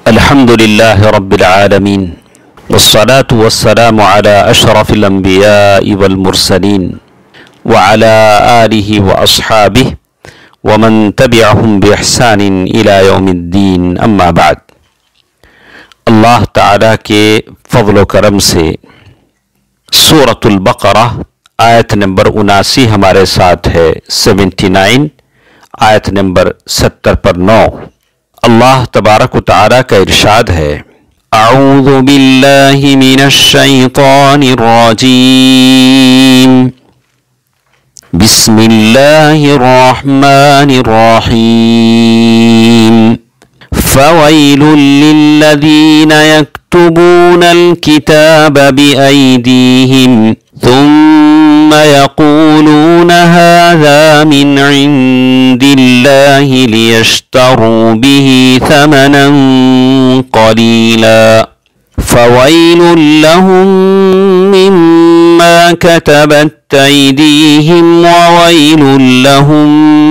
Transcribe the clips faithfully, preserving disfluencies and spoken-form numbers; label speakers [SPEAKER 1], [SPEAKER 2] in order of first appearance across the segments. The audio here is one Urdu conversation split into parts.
[SPEAKER 1] الحمد لله رب العالمين والصلاة والسلام على أشرف الأنبياء والمرسلين وعلى آله وأصحابه ومن تبعهم بإحسان إلى يوم الدين أما بعد. اللہ تعالیٰ کے فضل و کرم سے سورۃ البقرہ آیت نمبر اناسی ہمارے ساتھ ہے، سیونٹی نائن آیت نمبر ستر پر نو. اللہ تبارک و تعالیٰ کا ارشاد ہے، اعوذ باللہ من الشیطان الرجیم بسم اللہ الرحمن الرحیم فویل للذین یکتبون الکتاب بأیدیہم ثم يقولون هذا من عند الله ليشتروا به ثمنا قليلا فويل لهم مما كتبت أيديهم وويل لهم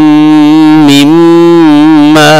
[SPEAKER 1] مما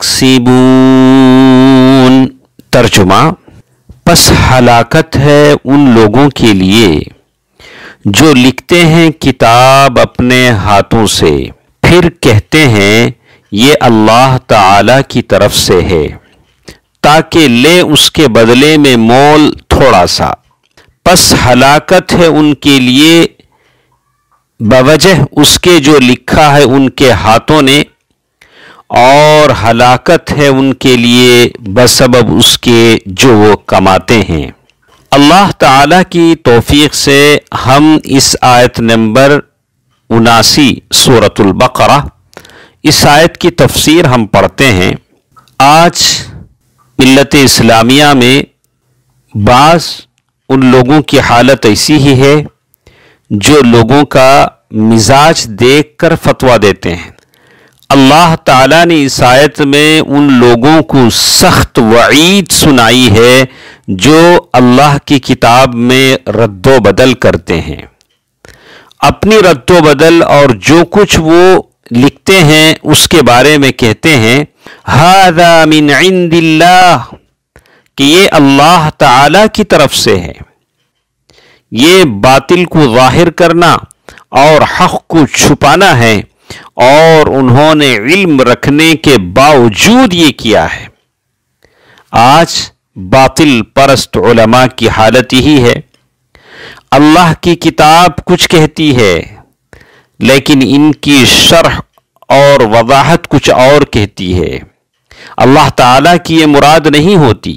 [SPEAKER 1] يكسبون. ترجمہ: پس ہلاکت ہے ان لوگوں کے لیے جو لکھتے ہیں کتاب اپنے ہاتھوں سے، پھر کہتے ہیں یہ اللہ تعالی کی طرف سے ہے، تاکہ لے اس کے بدلے میں مول تھوڑا سا. پس ہلاکت ہے ان کے لیے بوجہ اس کے جو لکھا ہے ان کے ہاتھوں نے، اور ہلاکت ہے ان کے لیے بسبب اس کے جو وہ کماتے ہیں. اللہ تعالیٰ کی توفیق سے ہم اس آیت نمبر اناسی سورۃ البقرہ، اس آیت کی تفسیر ہم پڑھتے ہیں. آج ملت اسلامیہ میں بعض ان لوگوں کی حالت ایسی ہی ہے جو لوگوں کا مزاج دیکھ کر فتویٰ دیتے ہیں. اللہ تعالیٰ نے اس آیت میں ان لوگوں کو سخت وعید سنائی ہے جو اللہ کی کتاب میں رد و بدل کرتے ہیں. اپنی رد و بدل اور جو کچھ وہ لکھتے ہیں اس کے بارے میں کہتے ہیں ھذا من عند اللہ، کہ یہ اللہ تعالی کی طرف سے ہے. یہ باطل کو ظاہر کرنا اور حق کو چھپانا ہے، اور انہوں نے علم رکھنے کے باوجود یہ کیا ہے. آج باطل پرست علماء کی حالت یہی ہے. اللہ کی کتاب کچھ کہتی ہے لیکن ان کی شرح اور وضاحت کچھ اور کہتی ہے. اللہ تعالیٰ کی یہ مراد نہیں ہوتی.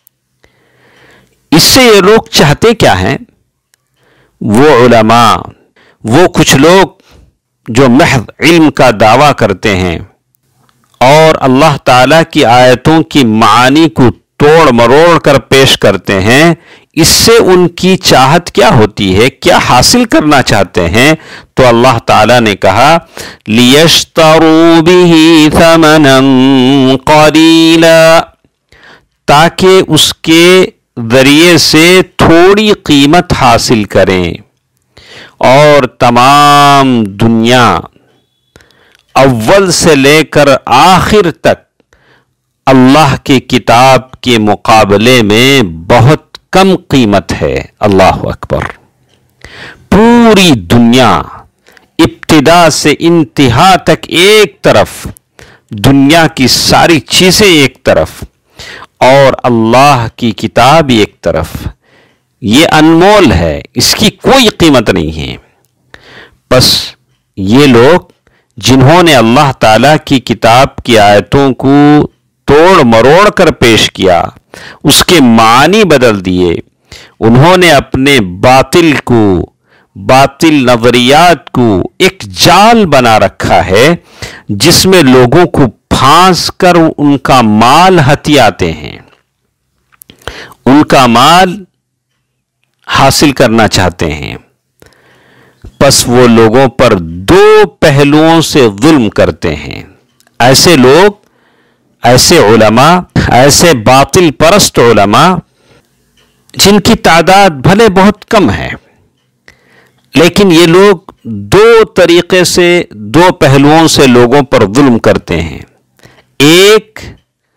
[SPEAKER 1] اس سے یہ لوگ چاہتے کیا ہیں؟ وہ علماء، وہ کچھ لوگ جو محض علم کا دعویٰ کرتے ہیں اور اللہ تعالیٰ کی آیتوں کی معانی کو توڑ مروڑ کر پیش کرتے ہیں، اس سے ان کی چاہت کیا ہوتی ہے، کیا حاصل کرنا چاہتے ہیں؟ تو اللہ تعالیٰ نے کہا لِيَشْتَرُوا بِهِ ثَمَنًا قَلِيلًا، تاکہ اس کے ذریعے سے تھوڑی قیمت حاصل کریں. اور تمام دنیا اول سے لے کر آخر تک اللہ کی کتاب کے مقابلے میں بہت کم قیمت ہے. اللہ اکبر. پوری دنیا ابتدا سے انتہا تک ایک طرف، دنیا کی ساری چیزیں ایک طرف اور اللہ کی کتاب ایک طرف. یہ انمول ہے، اس کی کوئی قیمت نہیں ہے. بس یہ لوگ جنہوں نے اللہ تعالیٰ کی کتاب کی آیتوں کو توڑ مروڑ کر پیش کیا، اس کے معنی بدل دیے، انہوں نے اپنے باطل کو، باطل نظریات کو ایک جال بنا رکھا ہے جس میں لوگوں کو پھانس کر ان کا مال ہتھیاتے ہیں، ان کا مال حاصل کرنا چاہتے ہیں. پس وہ لوگوں پر دو پہلوؤں سے ظلم کرتے ہیں. ایسے لوگ، ایسے علماء، ایسے باطل پرست علماء جن کی تعداد بھلے بہت کم ہے، لیکن یہ لوگ دو طریقے سے، دو پہلوؤں سے لوگوں پر ظلم کرتے ہیں. ایک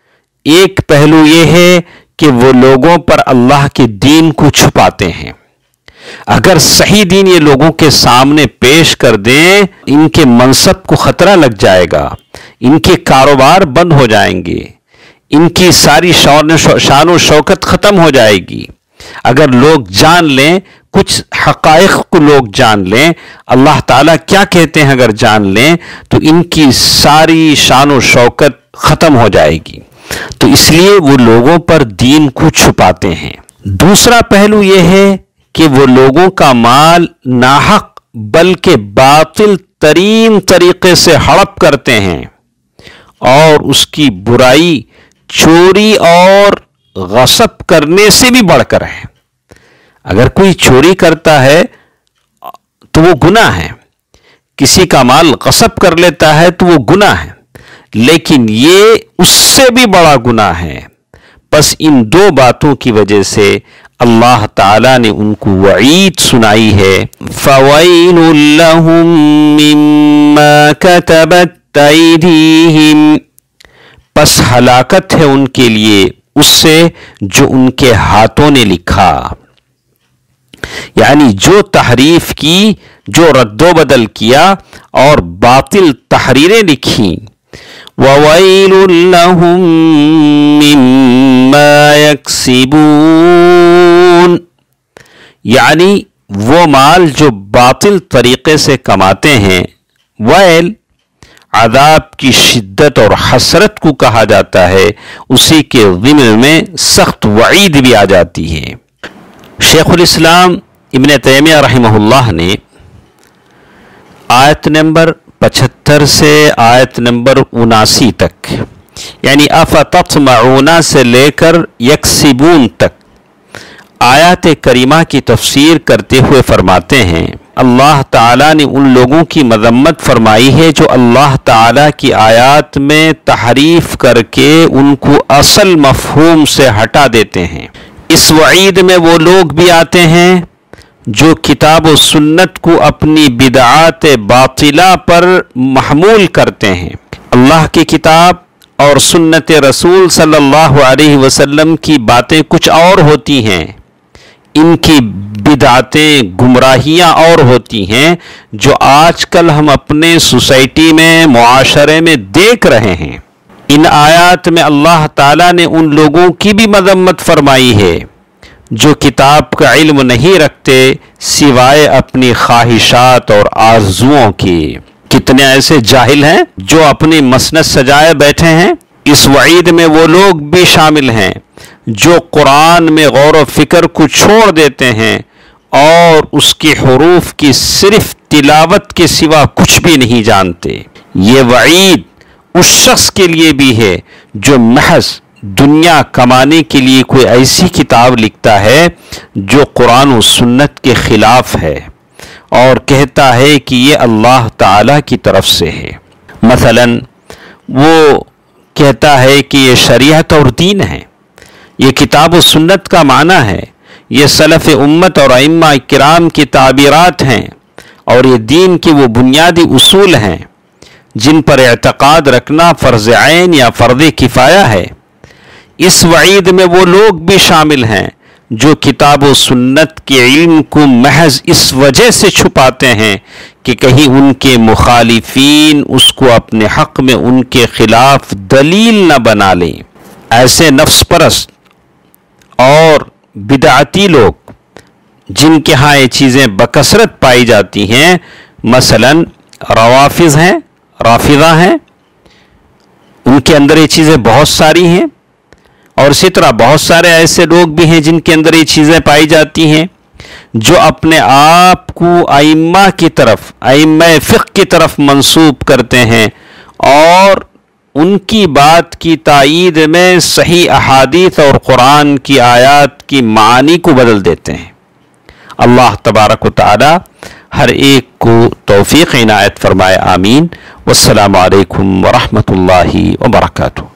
[SPEAKER 1] ایک پہلو یہ ہے کہ وہ لوگوں پر اللہ کے دین کو چھپاتے ہیں۔ اگر صحیح دین یہ لوگوں کے سامنے پیش کر دیں، ان کے منصب کو خطرہ لگ جائے گا، ان کے کاروبار بند ہو جائیں گے، ان کی ساری شان و شوکت ختم ہو جائے گی۔ اگر لوگ جان لیں، کچھ حقائق کو لوگ جان لیں، اللہ تعالیٰ کیا کہتے ہیں اگر جان لیں، تو ان کی ساری شان و شوکت ختم ہو جائے گی۔ تو اس لیے وہ لوگوں پر دین کو چھپاتے ہیں۔ دوسرا پہلو یہ ہے کہ وہ لوگوں کا مال ناحق بلکہ باطل ترین طریقے سے ہڑپ کرتے ہیں، اور اس کی برائی چوری اور غصب کرنے سے بھی بڑھ کر ہے۔ اگر کوئی چوری کرتا ہے تو وہ گناہ ہے، کسی کا مال غصب کر لیتا ہے تو وہ گناہ ہے، لیکن یہ اس سے بھی بڑا گناہ ہے۔ بس ان دو باتوں کی وجہ سے اللہ تعالیٰ نے ان کو وعید سنائی ہے، فَوَيْلٌ لَهُم مِّمَّا كَتَبَتْ أَيْدِيهِمْ، پس ہلاکت ہے ان کے لیے اس سے جو ان کے ہاتھوں نے لکھا، یعنی جو تحریف کی، جو رد و بدل کیا اور باطل تحریریں لکھیں۔ وَوَيْلٌ لَهُم مِّمَّا يَكْسِبُونَ، یعنی وہ مال جو باطل طریقے سے کماتے ہیں۔ ویل عذاب کی شدت اور حسرت کو کہا جاتا ہے، اسی کے ضمن میں سخت وعید بھی آ جاتی ہے۔ شیخ الاسلام ابن تیمیہ رحمہ اللہ نے آیت نمبر پچہتر سے آیت نمبر اناسی تک، یعنی افتطمعون سے لے کر یکسبون تک آیات کریمہ کی تفسیر کرتے ہوئے فرماتے ہیں، اللہ تعالیٰ نے ان لوگوں کی مذمت فرمائی ہے جو اللہ تعالیٰ کی آیات میں تحریف کر کے ان کو اصل مفہوم سے ہٹا دیتے ہیں۔ اس وعید میں وہ لوگ بھی آتے ہیں جو کتاب و سنت کو اپنی بدعات باطلہ پر محمول کرتے ہیں۔ اللہ کی کتاب اور سنت رسول صلی اللہ علیہ وسلم کی باتیں کچھ اور ہوتی ہیں، ان کی بدعتیں گمراہیاں اور ہوتی ہیں جو آج کل ہم اپنے سوسائٹی میں، معاشرے میں دیکھ رہے ہیں۔ ان آیات میں اللہ تعالیٰ نے ان لوگوں کی بھی مذمت فرمائی ہے جو کتاب کا علم نہیں رکھتے سوائے اپنی خواہشات اور آرزوؤں کے۔ کتنے ایسے جاہل ہیں جو اپنی مسند سجائے بیٹھے ہیں۔ اس وعید میں وہ لوگ بھی شامل ہیں جو قرآن میں غور و فکر کو چھوڑ دیتے ہیں اور اس کے حروف کی صرف تلاوت کے سوا کچھ بھی نہیں جانتے۔ یہ وعید اس شخص کے لیے بھی ہے جو محض دنیا کمانے کے لیے کوئی ایسی کتاب لکھتا ہے جو قرآن و سنت کے خلاف ہے اور کہتا ہے کہ یہ اللہ تعالیٰ کی طرف سے ہے۔ مثلا وہ کہتا ہے کہ یہ شریعت اور دین ہے، یہ کتاب و سنت کا معنی ہے، یہ سلف امت اور ائمہ کرام کی تعبیرات ہیں، اور یہ دین کے وہ بنیادی اصول ہیں جن پر اعتقاد رکھنا فرض عین یا فرض کفایہ ہے۔ اس وعید میں وہ لوگ بھی شامل ہیں جو کتاب و سنت کے علم کو محض اس وجہ سے چھپاتے ہیں کہ کہیں ان کے مخالفین اس کو اپنے حق میں ان کے خلاف دلیل نہ بنا لیں۔ ایسے نفس پرست اور بدعتی لوگ جن کے ہاں یہ چیزیں بکثرت پائی جاتی ہیں، مثلا روافض ہیں، رافضہ ہیں، ان کے اندر یہ چیزیں بہت ساری ہیں، اور اسی طرح بہت سارے ایسے لوگ بھی ہیں جن کے اندر یہ چیزیں پائی جاتی ہیں جو اپنے آپ کو ائمہ کی طرف، ائمہ فقہ کی طرف منسوب کرتے ہیں اور ان کی بات کی تائید میں صحیح احادیث اور قرآن کی آیات کی معانی کو بدل دیتے ہیں۔ اللہ تبارک و تعالی ہر ایک کو توفیق عنایت فرمائے، آمین۔ والسلام علیکم ورحمۃ اللہ وبرکاتہ۔